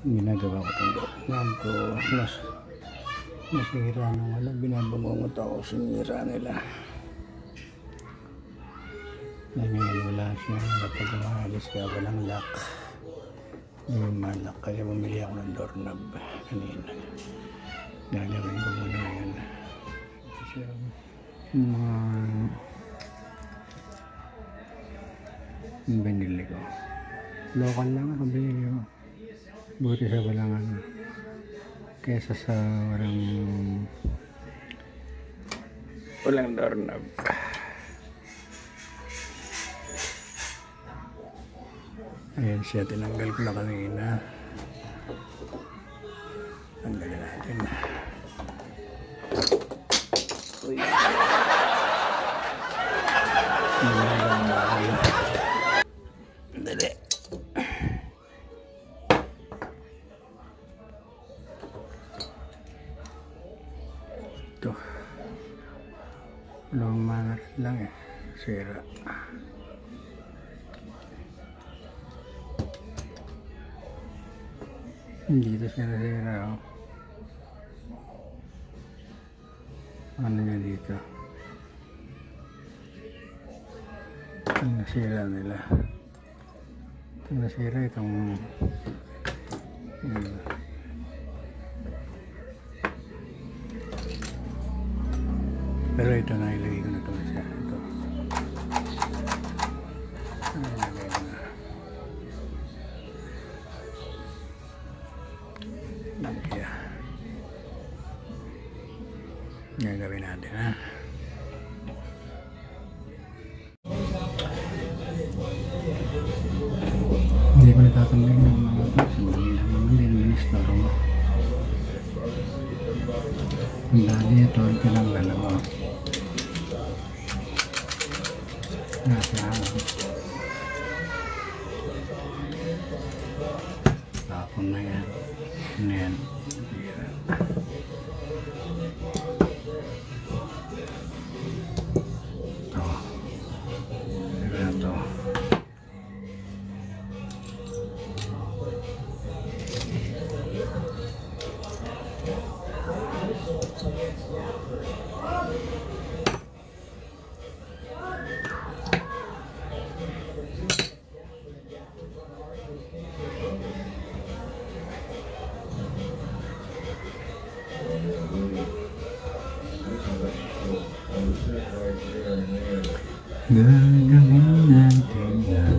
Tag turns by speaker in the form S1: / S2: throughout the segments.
S1: ginagawa ko itong lampo. Nasira ng wala, binabangungot ako, sinira nila. Na ngayon wala siya kapag umalis, kaya walang lock. Yung malak, kaya bumili ako ng doorknob kanina. Gagawin ko muna yun. Kasi yung binili ko local lang ako, binili ko. Buti sa walang ano, kesa sa walang doorknob. Ayan siya, tinanggal ko na kanina. Tanggalin natin. Uy. Dali. Ito. Lumang lang eh. Sira. Dito siya nasira, oh. Ano niya dito? Ang nasira nila. Itong nasira, itong pero ito na, ilagay ko na ito siya. Ito. Ilagay ko na. Siya. Gagawin natin, ha? Hindi ko natatanggal ng mga hindi naman ministro mo. Ang dali ito, ito lang dalawa. Nasa ako. Tapon na yan. Ayan. Gagawin natin yan.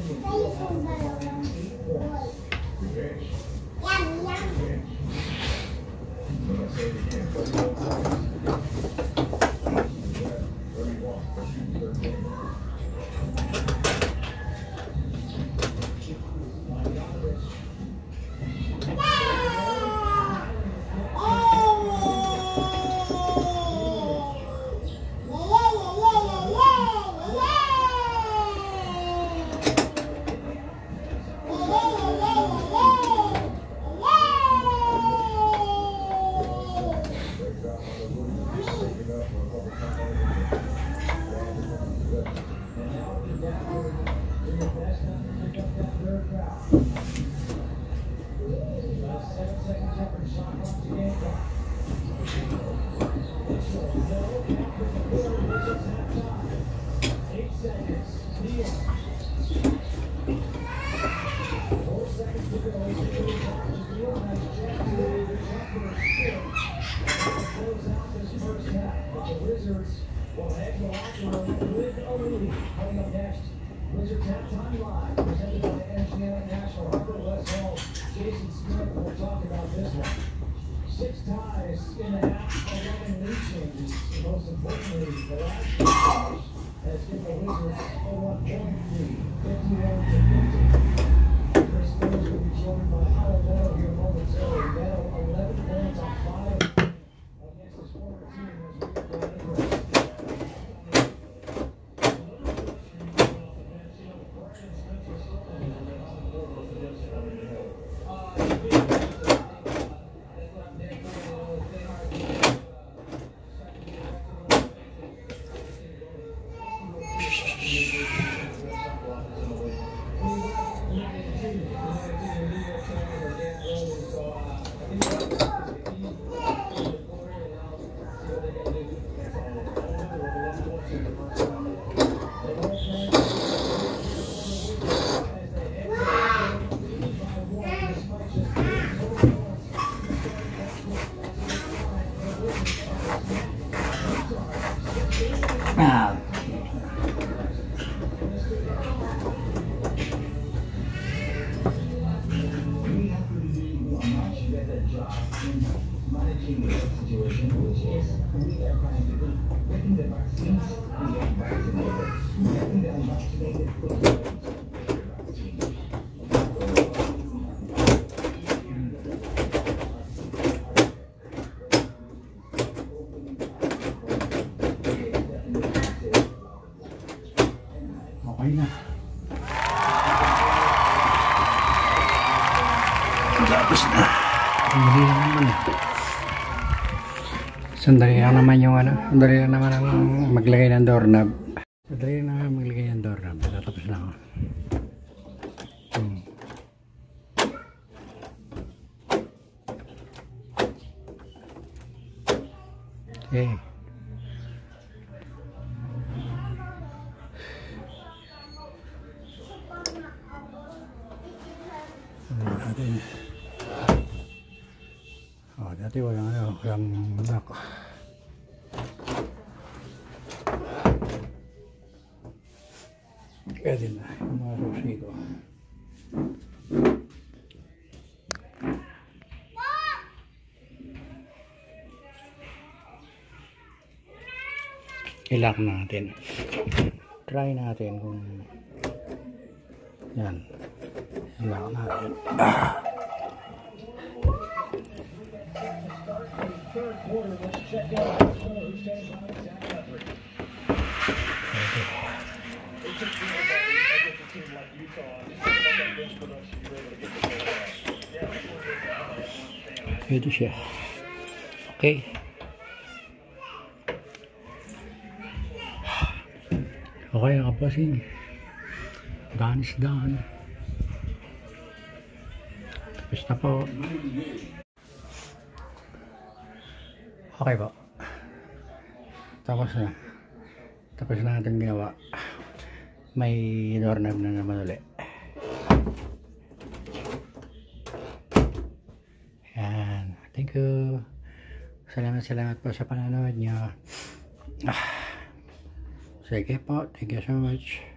S2: Wizards halftime live, presented by MGM National Harbor. Let's all. Jason Smith will talk about this one. 6 ties in the half, 11 lead changes. And most importantly, the last finish has given the Wizards a 1-point lead, 51-50. Chris Mills will be joined by Howard Meadow here momentarily. Meadow 11 points on 5 against his former team as we get down into it.
S1: Okay na. Tapos na. Sandali lang naman eh. Sandali lang naman yung ano. Sandali lang naman ang maglagay ng doorknob. Sandali lang naman maglagay ng doorknob. Tapos na ako. Okay. Natin. Oh, dati walang lock. Kaya din na yung mga susi ko. I-lock natin. Try natin kung yan. I-lock natin. Pwede siya. Okay. Okay, nakapasing. Daan is daan. Tapos na po. Okay po. Tapos na. Tapos na natin ginawa. May doorknob na naman ulit. Yan. Thank you. Salamat po sa panonood niyo. Sige po. Thank you so much.